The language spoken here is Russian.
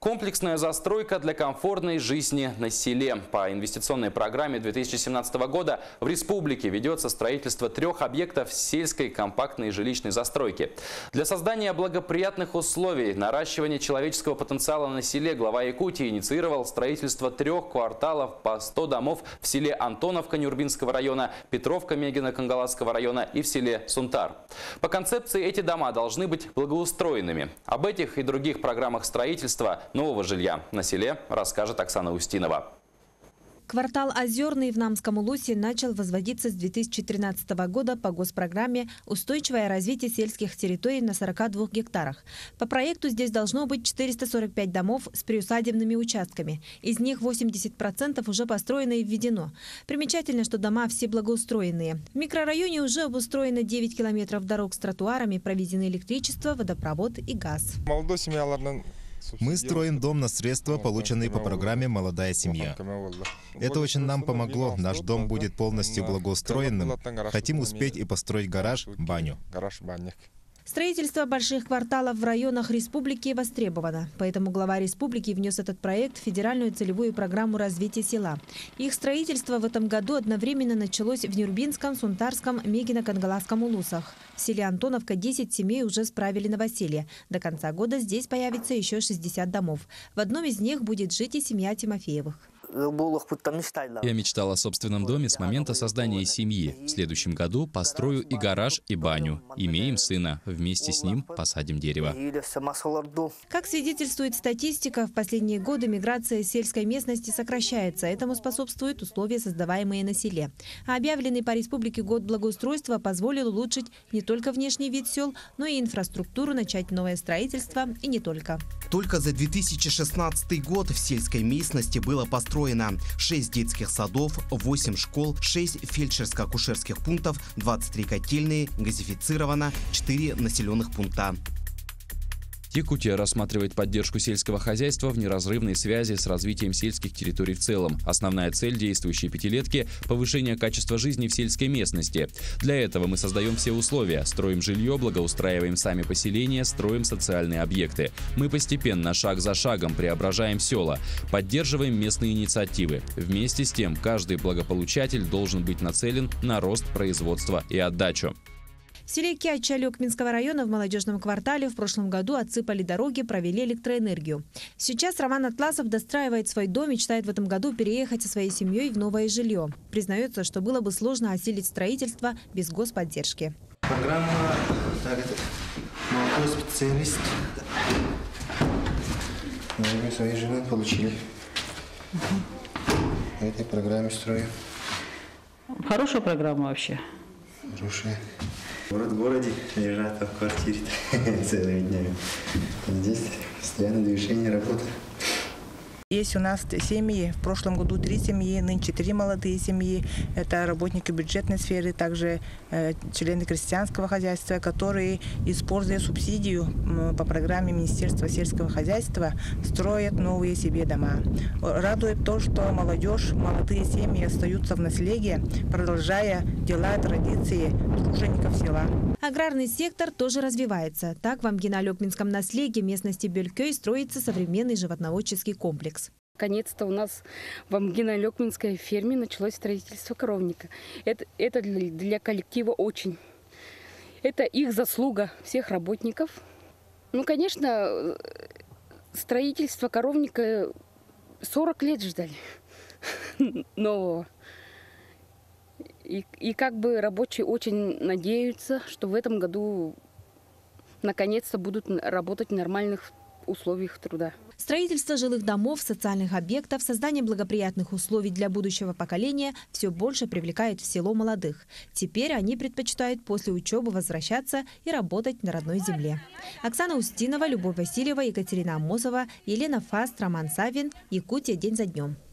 Комплексная застройка для комфортной жизни на селе. По инвестиционной программе 2017 года в республике ведется строительство 3 объектов сельской компактной жилищной застройки. Для создания благоприятных условий наращивания человеческого потенциала на селе глава Якутии инициировал строительство 3 кварталов по 100 домов в селе Антоновка Нюрбинского района, Петровка Мегино-Кангаласского района и в селе Сунтар. По концепции эти дома должны быть благоустроенными. Об этих и других программах строительства нового жилья на селе расскажет Оксана Устинова. Квартал «Озерный» в Намском Улусе начал возводиться с 2013 года по госпрограмме «Устойчивое развитие сельских территорий» на 42 гектарах. По проекту здесь должно быть 445 домов с приусадебными участками. Из них 80% уже построено и введено. Примечательно, что дома все благоустроенные. В микрорайоне уже обустроено 9 километров дорог с тротуарами, проведены электричество, водопровод и газ. Мы строим дом на средства, полученные по программе «Молодая семья». Это очень нам помогло. Наш дом будет полностью благоустроенным. Хотим успеть и построить гараж, баню. Строительство больших кварталов в районах республики востребовано. Поэтому глава республики внес этот проект в федеральную целевую программу развития села. Их строительство в этом году одновременно началось в Нюрбинском, Сунтарском, Мегино-Кангаласском улусах. В селе Антоновка 10 семей уже справили новоселье. До конца года здесь появится еще 60 домов. В одном из них будет жить и семья Тимофеевых. Я мечтал о собственном доме с момента создания семьи. В следующем году построю и гараж, и баню. Имеем сына. Вместе с ним посадим дерево. Как свидетельствует статистика, в последние годы миграция сельской местности сокращается. Этому способствуют условия, создаваемые на селе. А объявленный по республике год благоустройства позволил улучшить не только внешний вид сел, но и инфраструктуру, начать новое строительство и не только. Только за 2016 год в сельской местности было построено 6 детских садов, 8 школ, 6 фельдшерско-акушерских пунктов, 23 котельные, газифицировано 4 населенных пункта. Якутия рассматривает поддержку сельского хозяйства в неразрывной связи с развитием сельских территорий в целом. Основная цель действующей пятилетки – повышение качества жизни в сельской местности. Для этого мы создаем все условия, строим жилье, благоустраиваем сами поселения, строим социальные объекты. Мы постепенно, шаг за шагом преображаем села, поддерживаем местные инициативы. Вместе с тем, каждый благополучатель должен быть нацелен на рост производства и отдачу. В селе Кяча Лёкминского района в молодежном квартале в прошлом году отсыпали дороги, провели электроэнергию. Сейчас Роман Атласов достраивает свой дом, мечтает в этом году переехать со своей семьей в новое жилье. Признается, что было бы сложно осилить строительство без господдержки. Программа «Молодой специалист». Мы свои жены получили. В этой программе строю. Хорошая программа вообще. Хорошая. В городе лежат в квартире целыми днями. Здесь постоянно движение, работа. Есть у нас семьи, в прошлом году 3 семьи, нынче 3 молодые семьи. Это работники бюджетной сферы, также члены крестьянского хозяйства, которые, используя субсидию по программе Министерства сельского хозяйства, строят новые себе дома. Радует то, что молодежь, молодые семьи остаются в наследии, продолжая дела, традиции тружеников села. Аграрный сектор тоже развивается. Так, в Амгино-Лёкминском наследии местности Бёлькёй строится современный животноводческий комплекс. Наконец-то у нас в Амгино-Лёкминской ферме началось строительство коровника. Это для коллектива очень. Это их заслуга, всех работников. Ну, конечно, строительство коровника 40 лет ждали нового. И как бы рабочие очень надеются, что в этом году наконец-то будут работать в нормальных условиях труда. Строительство жилых домов, социальных объектов, создание благоприятных условий для будущего поколения все больше привлекает в село молодых. Теперь они предпочитают после учебы возвращаться и работать на родной земле. Оксана Устинова, Любовь Васильева, Екатерина Амосова, Елена Фаст, Роман Савин. Якутия день за днем.